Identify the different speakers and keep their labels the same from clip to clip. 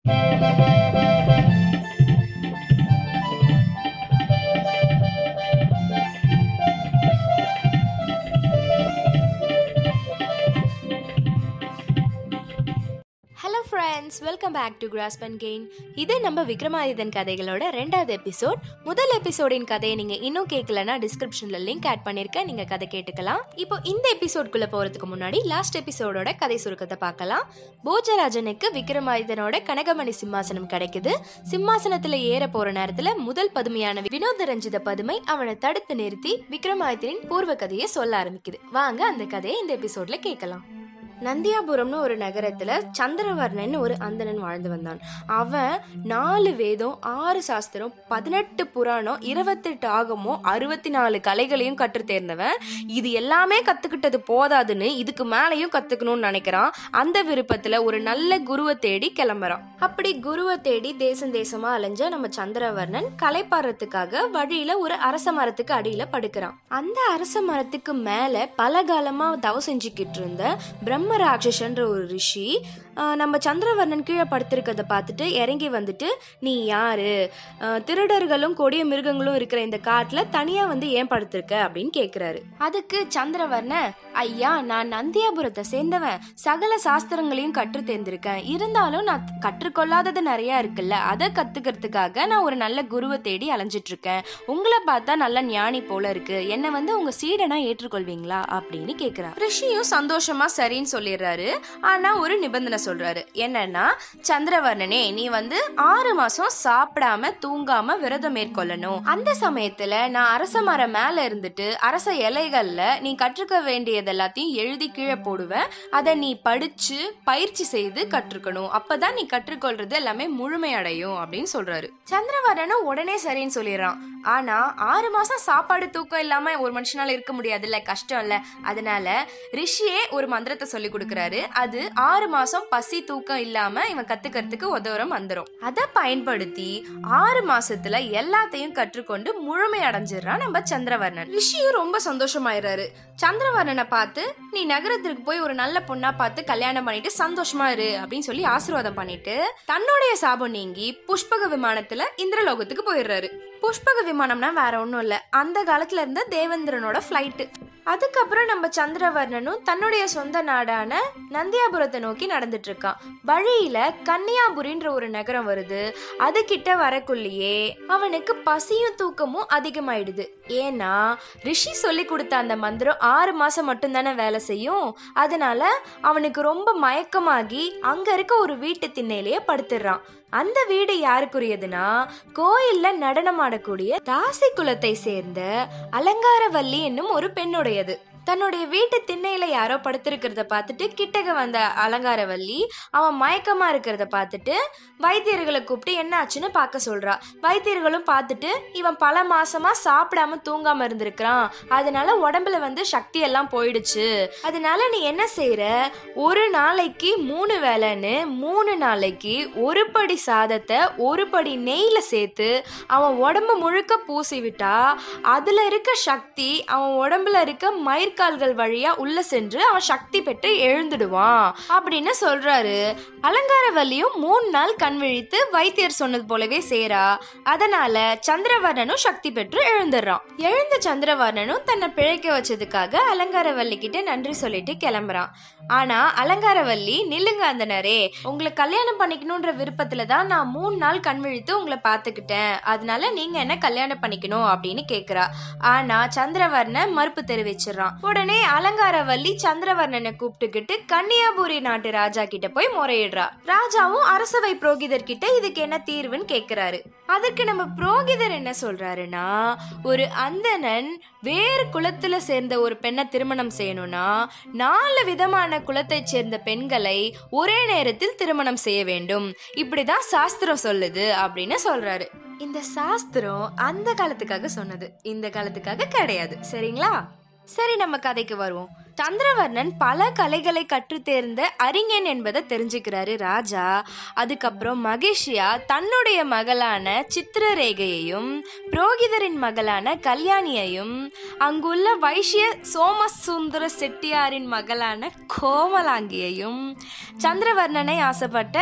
Speaker 1: Hello friends, welcome back to grasp and gain. இது நம்ம விக்ரமாதித்தன் கதைகளோட 2வது எபிசோட். முதல் எபிசோடின் கதையை நீங்கள் இன்னும் கேட்கலன்னா டிஸ்கிரிப்ஷனில் லிங்க் ஆட் பண்ணியிருக்கேன், நீங்கள் கதை கேட்டுக்கலாம். இப்போ இந்த எபிசோட்குள்ளே போகிறதுக்கு முன்னாடி லாஸ்ட் எபிசோடோட கதை சுருக்கத்தை பார்க்கலாம். போஜராஜனுக்கு விக்ரமாதித்தனோட கனகமணி சிம்மாசனம் கிடைக்குது. சிம்மாசனத்தில் ஏற போகிற நேரத்தில் முதல் பதுமையான வினோத ரஞ்சித பதுமை அவனை தடுத்து நிறுத்தி விக்ரமாதித்தனின் பூர்வ கதையை சொல்ல ஆரம்பிக்குது. வாங்க அந்த கதையை இந்த எபிசோட்ல கேட்கலாம். நந்தியாபுரம்னு ஒரு நகரத்துல சந்திரவர்ணன் ஒரு அந்தணன் வாழ்ந்து வந்தான். அவன் 4 வேதம், 6 சாஸ்திரம், 18 புராணம், 28 ஆகமோ, 64 கலைகளையும் கற்று தேர்ந்தவன். இது எல்லாமே கத்துக்கிட்டது போதாதுன்னு இதுக்கு மேலையும் கத்துக்கணும்னு நினைக்கிறான். அந்த விருப்பத்துல ஒரு நல்ல குருவை தேடி கிளம்புறான். அப்படி குருவை தேடி தேசம் தேசமா அலைஞ்ச நம்ம சந்திரவர்ணன் கலைப்பாடுறதுக்காக வழியில ஒரு அரச மரத்துக்கு அடியில படுக்கிறான். அந்த அரச மரத்துக்கு மேல பல காலமா தவம் செஞ்சுக்கிட்டு இருந்த பிரம்மராட்சசன்ற ஒரு ரிஷி நம்ம சந்திரவர்ணன் கீழே படுத்திருக்கிறத பார்த்துட்டு இறங்கி வந்துட்டு, நீ யாரு, திருடர்களும் கொடிய மிருகங்களும் இருக்கிற இந்த காட்டுல தனியா வந்து ஏன் படுத்திருக்க அப்படின்னு கேட்கிறாரு. அதுக்கு சந்திரவர்ணன், ஐயா, நான் நந்தியாபுரத்தை சேர்ந்தவன், சகல சாஸ்திரங்களையும் கற்று தேர்ந்திருக்கேன், இருந்தாலும் நான் கற்றுக்கொள்ளாதது நிறைய இருக்குல்ல, அதை கத்துக்கிறதுக்காக நான் ஒரு நல்ல குருவை தேடி அலைஞ்சிட்டு இருக்கேன். உங்களை பார்த்தா நல்ல ஞானி போல இருக்கு, என்னை வந்து உங்க சீடனா ஏற்றுக்கொள்வீங்களா அப்படின்னு கேட்கிறார். ரிஷியும் சந்தோஷமா சரின்னு சொல்லிடுறாரு. ஆனா ஒரு நிபந்தனை சொல்றாரு. என்னன்னா, சந்திரவர்ணனே, நீ வந்து 6 மாசம் சாப்பிடாம தூங்காம விரதம் மேற்கொள்ளணும். அந்த சமயத்துல நான் அரச மரம் மேல இருந்துட்டு அரச இலைகள்ல நீ கற்றுக்க வேண்டியது எல்லாத்தையும் எழுதி கீழே போடுவேன். அதை நீ படிச்சு பயிற்சி செய்து கற்றுக்கணும். அப்பதான் நீ கற்றுக்கொள்றது எல்லாமே முழுமையடையும் அப்படின்னு சொல்றாரு. சந்திரவர்ணனும் உடனே சரின்னு சொல்லிடுறான். ஆனா 6 மாசம் சாப்பாடு தூக்கம் இல்லாம ஒரு மனுஷனால இருக்க முடியாதுல்ல, கஷ்டம் இல்ல. அதனால ரிஷியே ஒரு மந்திரத்தை சொல்லி கொடுக்கறாரு. அது 6 மாசம் பசி தூக்கம் இல்லாம இவன் கத்துக்கிறதுக்கு உதவுற மந்திரம். அதை பயன்படுத்தி 6 மாசத்துல எல்லாத்தையும் கற்றுக்கொண்டு முழுமை அடைஞ்சிடறான் நம்ம சந்திரவர்ணன். ரிஷியும் ரொம்ப சந்தோஷமாயிராரு. சந்திரவர்ணனை பார்த்து, நீ நகரத்திற்கு போய் ஒரு நல்ல பொண்ணா பார்த்து கல்யாணம் பண்ணிட்டு சந்தோஷமா இரு அப்படின்னு சொல்லி ஆசீர்வாதம் பண்ணிட்டு தன்னுடைய சாபம் நீங்கி புஷ்பக விமானத்துல இந்திரலோகத்துக்கு போயிடுறாரு. புஷ்பக விமானம்னா வேற ஒன்றும் இல்லை, அந்த காலத்துல இருந்த தேவேந்திரனோட ஃப்ளைட்டு. அதுக்கப்புறம் நம்ம சந்திரவர்ணனும் தன்னுடைய சொந்த நாடான நந்தியாபுரத்தை நோக்கி நடந்துட்டு இருக்கான். வழியில கன்னியாபுரின்ற ஒரு நகரம் வருது. அது கிட்ட வரக்குள்ளேயே அவனுக்கு பசியும் தூக்கமும் அதிகமாயிடுது. ஏன்னா ரிஷி சொல்லி கொடுத்த அந்த மந்திரம் 6 மாசம் மட்டும்தானே வேலை செய்யும். அதனால அவனுக்கு ரொம்ப மயக்கமாகி அங்க இருக்க ஒரு வீட்டு திண்ணையிலேயே படுத்துடுறான். அந்த வீடு யாருக்குரியதுன்னா, கோயில்ல நடனமாடக்கூடிய தாசி குலத்தை சேர்ந்த அலங்காரவல்லி என்னும் ஒரு பெண்ணுடையது. தன்னுடைய வீட்டு திண்ணையில யாரோ படுத்திருக்கிறத பார்த்துட்டு கிட்டக வந்த அலங்காரவல்லி அவன் மயக்கமா இருக்கிறத பார்த்துட்டு வைத்தியர்களை கூப்பிட்டு என்ன ஆச்சுன்னு பார்க்க சொல்றா. வைத்தியர்களும் பார்த்துட்டு, இவன் பல மாசமா சாப்பிடாம தூங்காம இருந்திருக்கிறான், அதனால உடம்புல வந்து சக்தி எல்லாம் போயிடுச்சு, அதனால நீ என்ன செய்யற, ஒரு நாளைக்கு 3 வேளைன்னு 3 நாளைக்கு ஒரு படி சாதத்தை ஒரு படி நெய்ல சேர்த்து அவன் உடம்பு முழுக்க பூசி விட்டா அதுல இருக்க சக்தி அவன் உடம்புல இருக்க மயிர்கால்கள் வழியா உள்ள சென்று அவன் சக்தி பெற்று எழுந்துடுவான் அப்படின்னு சொல்றாரு. அலங்காரவல்லியும் 3 நாள் கண் விழித்து வைத்தியர் சொன்னது போலவே சேரா. அதனால சந்திரவர்ணனும் சக்தி பெற்று எழுந்துடுறான். எழுந்த சந்திரவர்ணனும் தன்னை பிழைக்க வச்சதுக்காக அலங்காரவல்லி கிட்ட நன்றி சொல்லிட்டு கிளம்புறான். ஆனா அலங்காரவல்லி, நில்லுங்க அந்தனரே, உங்களை கல்யாணம் பண்ணிக்கணும்ன்ற விருப்பத்துல தான் நான் 3 நாள் கண் விழித்து உங்களை பார்த்துக்கிட்டேன், அதனால நீங்க என்ன கல்யாணம் பண்ணிக்கணும் அப்படின்னு கேக்குறா. ஆனா சந்திரவர்ணன் மறுப்பு தெரிவிச்சிடறான். உடனே அலங்காரவல்லி சந்திரவர்ணனை கூப்பிட்டுக்கிட்டு கன்னியாபுரி நாட்டு ராஜா கிட்ட போய் முறையிடுறா. ராஜாவும் அரசவை புரோகிதர் கிட்ட இதுக்கு என்ன தீர்வுன்னு கேக்குறாரு. அதுக்கு நம்ம புரோகிதர் என்ன சொல்றாருன்னா, ஒரு அந்தணன் வேறு குலத்துல சேர்ந்த ஒரு பெண்ணை திருமணம் செய்யணும்னா 4 விதமான குலத்தை சேர்ந்த பெண்களை ஒரே நேரத்தில் திருமணம் செய்ய வேண்டும், இப்படிதான் சாஸ்திரம் சொல்லுது அப்படின்னு சொல்றாரு. இந்த சாஸ்திரம் அந்த காலத்துக்காக சொன்னது, இந்த காலத்துக்காக கிடையாது, சரிங்களா? சரி, நம்ம கதைக்கு வருவோம். சந்திரவர்ணன் பல கலைகளை கற்று தேர்ந்த அறிஞன் என்பதை தெரிஞ்சுக்கிறாரு ராஜா. அதுக்கப்புறம் மகிழ்ச்சியா தன்னுடைய மகளான சித்திரரேகையையும் புரோகிதரின் மகளான கல்யாணியையும் அங்குள்ள வைஷ்ய சோமசுந்தர செட்டியாரின் மகளான கோமலாங்கியையும் சந்திரவர்ணனை ஆசைப்பட்ட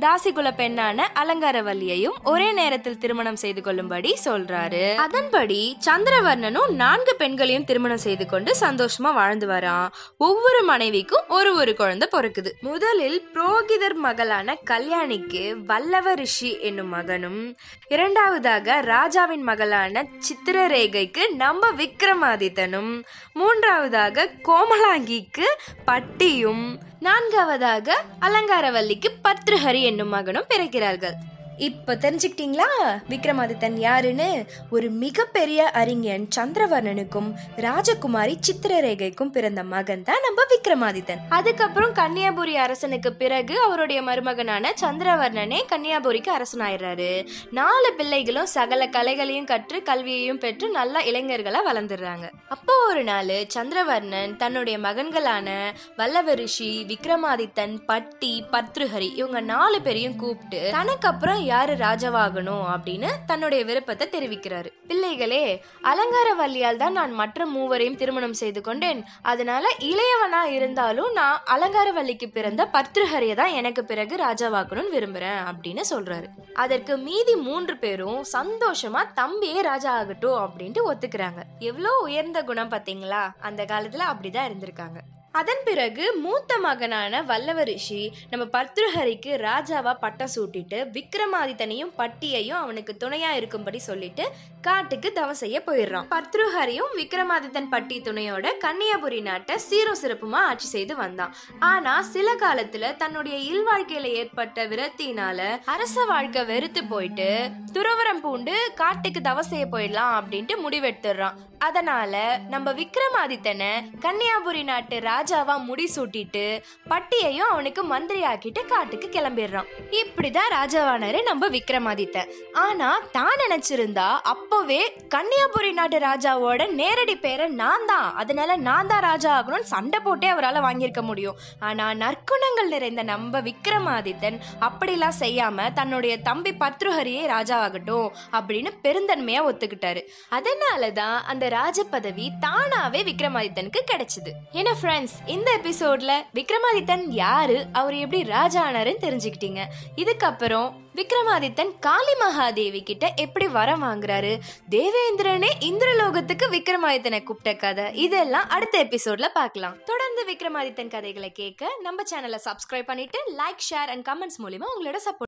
Speaker 1: தாசிகுல பெண்ணான அலங்காரவல்லியையும் ஒரே நேரத்தில் திருமணம் செய்து கொள்ளும்படி சொல்றாரு. அதன்படி சந்திரவர்ணனும் 4 பெண்களையும் திருமணம் செய்து கொண்டு சந்தோஷமா வாழ்ந்து வரான். ஒவ்வொரு மனைவிக்கும் ஒரு குழந்தை பிறக்குது. முதலில் புரோகிதர் மகளான கல்யாணிக்கு வல்லவ ரிஷி என்னும் மகனும், இரண்டாவதாக ராஜாவின் மகளான சித்திரரேகைக்கு நம்ம விக்ரமாதித்தனும், மூன்றாவதாக கோமலாங்கிக்கு பட்டியும், நான்காவதாக அலங்காரவல்லிக்கு பத்ருஹரி என்னும் மகனும் பிறக்கிறார்கள். இப்ப தெரிஞ்சுக்கிட்டீங்களா விக்ரமாதித்தன் யாருன்னு? ஒரு மிகப்பெரிய அறிஞன் சந்திரவர்ணனுக்கும் ராஜகுமாரி சித்திரரேகைக்கும் பிறந்த மகன் தான் நம்ம விக்ரமாதித்தன். அதுக்கப்புறம் கன்னியாபுரி அரசனுக்கு பிறகு அவருடைய மருமகனான சந்திரவர்ணனே கன்னியாபுரிக்கு அரசனாயிடுறாரு. 4 பிள்ளைகளும் சகல கலைகளையும் கற்று கல்வியையும் பெற்று நல்ல இளைஞர்களா வளர்ந்துடுறாங்க. அப்போ ஒரு நாள் சந்திரவர்ணன் தன்னுடைய மகன்களான வல்லவ ரிஷி, விக்ரமாதித்தன், பட்டி, பத்ருஹரி இவங்க 4 பேரையும் கூப்பிட்டு தனக்கு அப்புறம் யாரு ராஜாவாகணும் அப்படின்னு தன்னுடைய விருப்பத்தை தெரிவிக்கிறாரு. பிள்ளைகளே, அலங்காரவல்லியால் தான் நான் மற்ற 3வரையும் திருமணம் செய்து கொண்டேன். அதனால இளையவனா இருந்தாலும் நான் அலங்காரவல்லிக்கு பிறந்த பத்ருஹரியை தான் எனக்கு பிறகு ராஜாவாக்கணும்னு விரும்புறேன் அப்படின்னு சொல்றாரு. அதற்கு மீதி 3 பேரும் சந்தோஷமா தம்பியே ராஜா ஆகட்டும் அப்படின்ட்டு ஒத்துக்கிறாங்க. எவ்வளவு உயர்ந்த குணம் பாத்தீங்களா? அந்த காலத்துல அப்படிதான் இருந்திருக்காங்க. அதன் பிறகு மூத்த மகனான வல்லவ ரிஷி நம்ம பத்ருஹரிக்கு ராஜாவா பட்டம் சூட்டிட்டு விக்ரமாதித்தனையும் பட்டியையும் அவனுக்கு துணையா இருக்கும்படி சொல்லிட்டு காட்டுக்கு தவம் செய்ய போயிடுறான். பத்ருஹரியும் விக்ரமாதித்தன் பட்டி துணையோட கன்னியாபுரி நாட்டை சீரும் சிறப்புமா ஆட்சி செய்து வந்தான். ஆனா சில காலத்துல தன்னுடைய இல்வாழ்க்கையில ஏற்பட்ட விரத்தினால அரச வாழ்க்கை வெறுத்து போயிட்டு துறவரம் பூண்டு காட்டுக்கு தவம் செய்ய போயிடலாம் அப்படின்ட்டு முடிவெடுத்துடுறான். அதனால நம்ம விக்ரமாதித்தனை கன்னியாபுரி நாட்டு ராஜாவா முடிசூட்டிட்டு பட்டியையும் அவனுக்கு மந்திரி ஆக்கிட்டு காட்டுக்கு கிளம்பிடுறான். இப்படிதான் ராஜாவானாரு நம்ம விக்ரமாதித்தன். ஆனா தான் நினைச்சிருந்தா அப்பவே கன்னியாபுரி நாட்டு ராஜாவோட நேரடி பேரை நான் தான், அதனால நான் தான் ராஜா ஆகணும்னு சண்டை போட்டே அவரால் வாங்கியிருக்க முடியும். ஆனா நற்குணங்கள் நிறைந்த நம்ம விக்ரமாதித்தன் அப்படிலாம் செய்யாம தன்னுடைய தம்பி பத்ருஹரியே ராஜா ஆகட்டும் அப்படின்னு பெருந்தன்மையா ஒத்துக்கிட்டாரு. அதனாலதான் அந்த ராஜ பதவி தானாவே விக்ரமாதித்தனுக்கு கிடைச்சது. ஏன்னா ஃப்ரெண்ட்ஸ், இந்த எபிசோட்ல விக்ரமாதித்தன் யாரு, அவர் எப்படி ராஜா ஆனாருன்னு தெரிஞ்சுக்கிட்டீங்க. இதுக்கப்புறம் விக்ரமாதித்தன் காளி மகாதேவி கிட்ட எப்படி வரம் வாங்குறாரு, தேவேந்திரனே இந்திரலோகத்துக்கு விக்ரமாதித்தனை கூப்பிட்ட கதை, இதெல்லாம் அடுத்த எபிசோட்ல பார்க்கலாம். தொடர்ந்து விக்ரமாதித்தன் கதைகளை கேட்க நம்ம சேனலை சப்ஸ்கிரைப் பண்ணிட்டு லைக், ஷேர் அண்ட் கமெண்ட்ஸ் மூலமா உங்களோட சப்போர்ட்